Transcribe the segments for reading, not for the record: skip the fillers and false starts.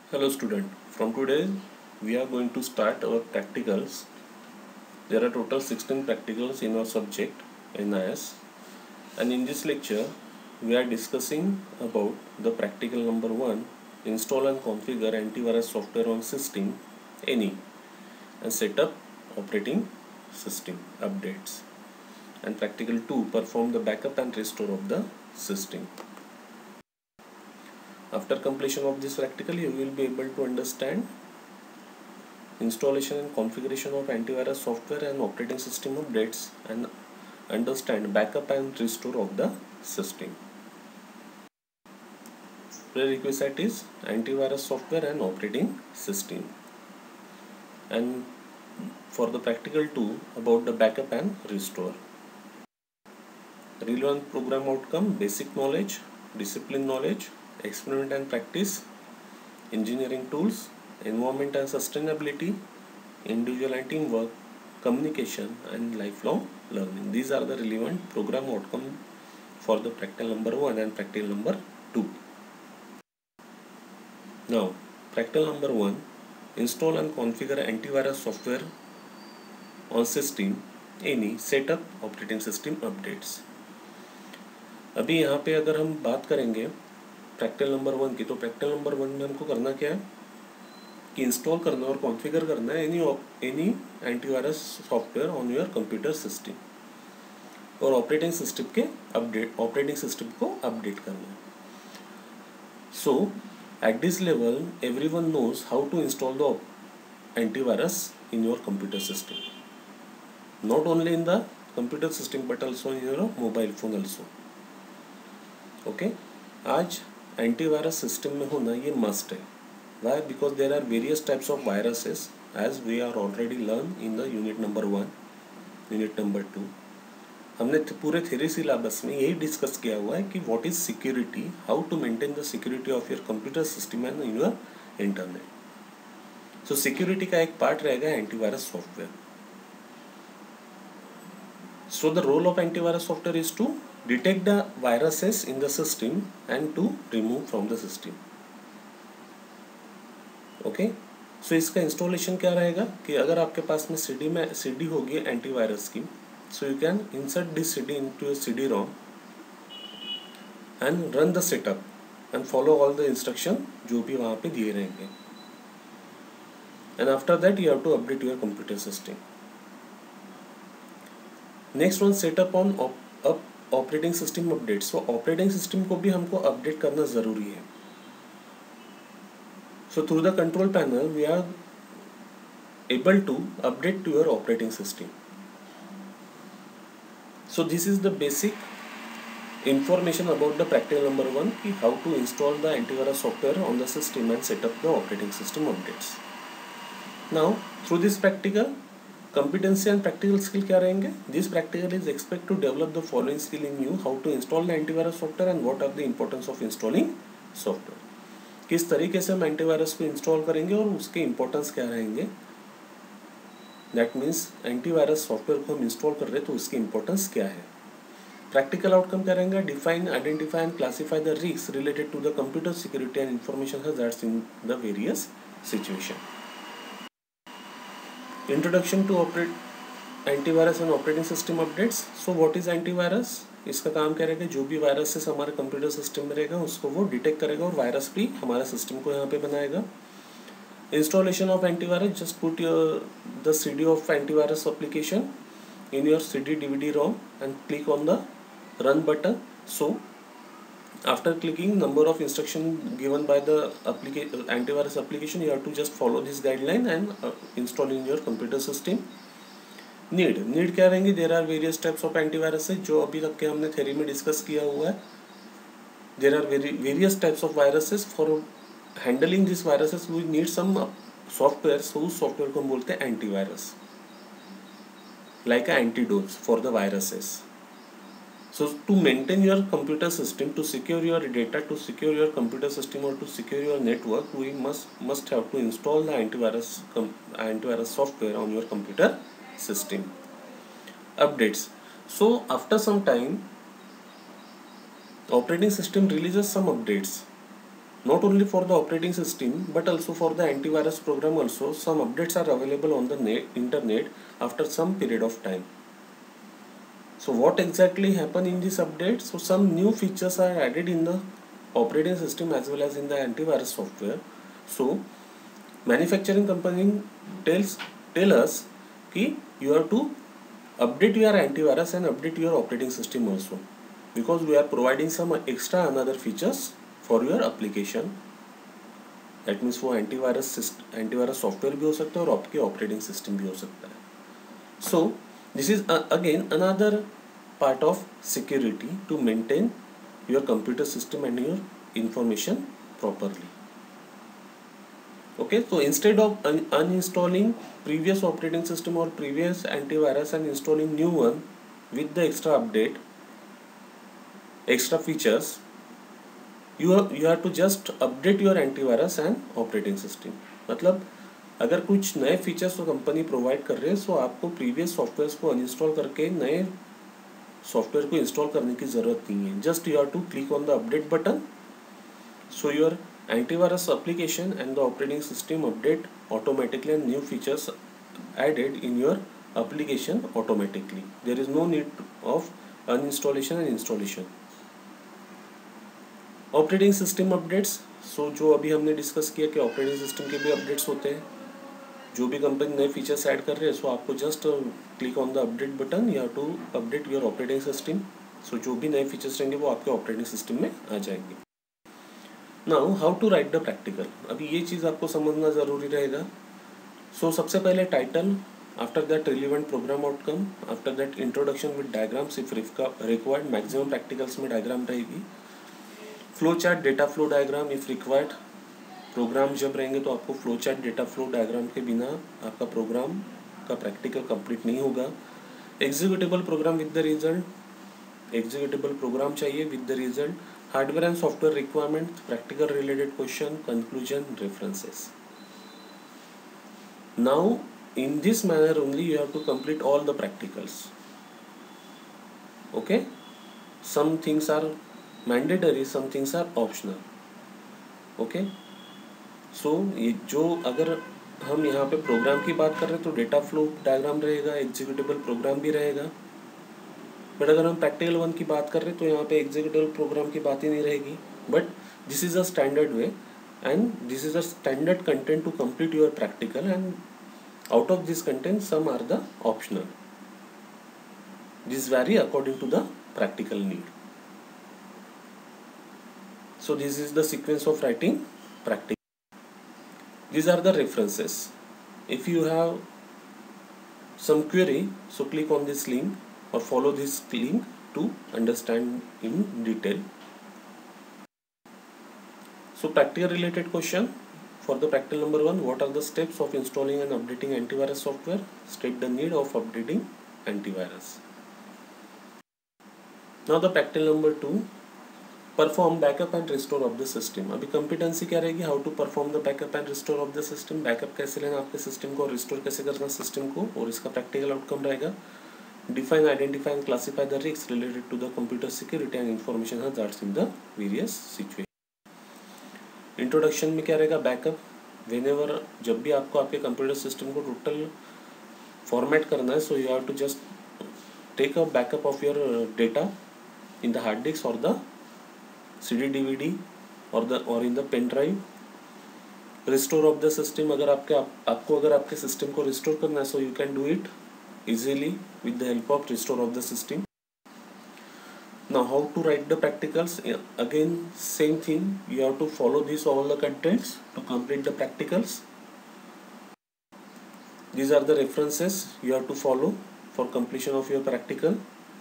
Hello student, from today we are going to start our practicals. There are total 16 practicals in our subject NIS, and in this lecture we are discussing about the practical number 1, install and configure antivirus software on system any and set up operating system updates, and practical 2, perform the backup and restore of the system. After completion of this practical, you will be able to understand installation and configuration of antivirus software and operating system updates and understand backup and restore of the system. Prerequisite is antivirus software and operating system. And for the practical 2, about the backup and restore. Relevant program outcome, basic knowledge, discipline knowledge, experiment and practice, engineering tools, environment and sustainability, individual and teamwork, communication and lifelong learning. These are the relevant program outcome for the practical number 1 and practical number 2. Now, practical number 1, install and configure antivirus software on system any, set up operating system updates. अभी यहाँ पे अगर हम बात करेंगे practical number 1 की, तो practical number 1 में हमको करना क्या है कि इंस्टॉल करना और कॉन्फ़िगर करना है any antivirus software on your computer system और ऑपरेटिंग सिस्टम को अपडेट करना है. So at this level everyone knows how to install the antivirus in your computer system, not only in the computer system but also in your mobile phone also. Okay, आज antivirus system में होना ये must है. Why? Because there are various types of viruses, as we are already learned in the unit number 1, unit number 2. हमने पूरे theory syllabus में यही discuss किया हुआ है कि what is security, how to maintain the security of your computer system and in your internet. So security का एक पार्ट रहेगा antivirus software. So the role of antivirus software is to detect the viruses in the system and to remove from the system. Okay, so इसका installation क्या रहेगा कि अगर आपके पास में सीडी होगी एंटीवायरस की, so you can insert this CD into your CD ROM and run the setup and follow all the instruction जो भी वहाँ पे दिए रहेंगे. And after that you have to update your computer system. Next one, setup on operating system update. So operating system को भी हमको update करना ज़रूरी है. So through the control panel we are able to update to your operating system. So this is the basic information about the practical number 1 कि how to install the antivirus software on the system and set up the operating system updates. Now through this practical, competency and practical skill क्या रहेंगे? This practical is expect to develop the following skill in you: how to install the antivirus software and what are the importance of installing software. किस तरीके से हम antivirus को install करेंगे और उसके इंपॉर्टेंस क्या रहेंगे. दैट मीन्स एंटीवायरस सॉफ्टवेयर को हम इंस्टॉल कर रहे हैं तो उसकी इंपॉर्टेंस क्या है. प्रैक्टिकल आउटकम क्या रहेंगे? Define, identify and classify the risk related to the computer security and information hazards in the various situation. Introduction to antivirus and operating system updates. So what is antivirus? इसका काम क्या रहेगा? जो भी viruses हमारे computer system में रहेगा उसको वो डिटेक्ट करेगा और वायरस भी हमारे सिस्टम को यहाँ पे बनाएगा. Installation of antivirus, just put the CD of antivirus application in your CD DVD ROM and click on the run button. So after clicking number of instruction given by the antivirus application, you have to just follow this guideline and install in your computer system. Need क्या रहेंगे? There are various types of antivirus, जो अभी तक के हमने theory में discuss किया हुआ है. There are various types of viruses. For handling this viruses we need some software. So उस सॉफ्टवेयर को हम बोलते हैं antivirus, like a antidote for the viruses. So to maintain your computer system, to secure your data, to secure your computer system और to secure your network, we must have to install the antivirus software on your computer system. Updates. So after some time operating system releases some updates. not only for the operating system but also for the antivirus program also. Some updates are available on the internet after some period of time. So what exactly happened in this update? So some new features are added in the operating system as well as in the antivirus software. So manufacturing company tell us कि you have to update your antivirus and update your operating system also, because we are providing some extra another features for your application. That means वो antivirus software भी हो सकता है और आपके operating system भी हो सकता है. So this is again another part of security to maintain your computer system and your information properly. Okay, so instead of uninstalling previous operating system or previous antivirus and installing new one with the extra update, extra features, you have to just update your antivirus and operating system. मतलब अगर कुछ नए features तो company provide कर रहे हैं, so आपको previous software को अनइंस्टॉल करके नए सॉफ्टवेयर को इंस्टॉल करने की ज़रूरत नहीं है. Just you have to click on the update button, so your antivirus application and the operating system update automatically and new features added in your application automatically. There is no need of uninstallation and installation. Operating system updates, so जो अभी हमने discuss किया कि operating system के भी updates होते हैं. जो भी कंपनी नए फीचर्स ऐड कर रहे हैं, सो आपको just click on the update button, you have to update your operating system. So जो भी नए फीचर्स रहेंगे वो आपके ऑपरेटिंग सिस्टम में आ जाएंगे. Now how to write the practical. अभी ये चीज़ आपको समझना ज़रूरी रहेगा. सो सबसे पहले title, after that relevant program outcome, after that introduction with diagrams if required. Maximum practicals में डायग्राम रहेगी. Flow chart, data flow diagram if required. Program जब रहेंगे तो आपको flow chart, data flow diagram के बिना आपका प्रोग्राम का प्रैक्टिकल कंप्लीट नहीं होगा. Executable program with the result, executable program चाहिए with the result. Hardware and software requirement, practical related question, conclusion, references. Now in this manner only you have to complete all the practicals. Okay, some things are mandatory, some things are optional. Okay, so ये जो अगर हम यहाँ पे programme की बात कर रहे हैं तो डेटा फ्लो डायग्राम रहेगा, एग्जीक्यूटेबल प्रोग्राम भी रहेगा. बट अगर हम प्रैक्टिकल वन की बात कर रहे हैं तो यहाँ पे एग्जीक्यूटेबल प्रोग्राम की बात ही नहीं रहेगी. But this is a standard way and this is a standard content to complete your practical, and out of this content some are the optional. This vary according to the practical need. So this is the sequence of writing practical. These are the references. If you have some query, so click on this link or follow this link to understand in detail. So practical related question. For the practical number 1, what are the steps of installing and updating antivirus software? State the need of updating antivirus. Now the practical number 2, perform backup and restore of the system. अभी competency क्या रहेगी? How to perform the backup and restore of the system. Backup कैसे लेना आपके system को और restore कैसे करना सिस्टम को, और इसका practical outcome रहेगा. Define, identify and classify the risks related to the computer security and information hazards in the various situations. Introduction में क्या रहेगा? बैकअप. व्हेनेवर, जब भी आपको आपके कंप्यूटर सिस्टम को टोटल फॉर्मेट करना है, so you have to just take a backup of your data in the hard disk और द CD DVD और in the pen drive. Restore of the system, अगर आपको अगर आपके सिस्टम को रिस्टोर करना है, so you can do it easily with the help of restore of the system. Now how to write the practicals? Again same thing, you have to follow this all the contents to complete the practicals. These are the references you have to follow for completion of your practical.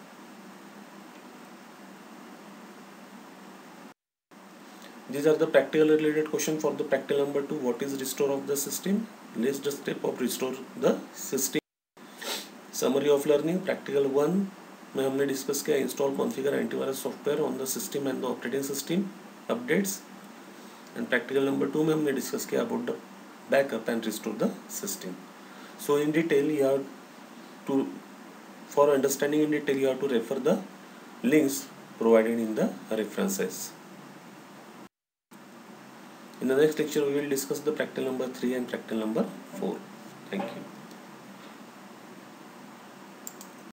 These are the practical related question for the practical number 2. What is restore of the system? List the step of restore the system. Summary of learning. Practical 1 में हमने discuss किया install configure antivirus software on the system and the operating system updates. And practical number 2 में हमने discuss किया about the backup and restore the system. So in detail you have to, for understanding in detail you have to refer the links provided in the references. In the next lecture, we will discuss the practical number 3 and practical number 4.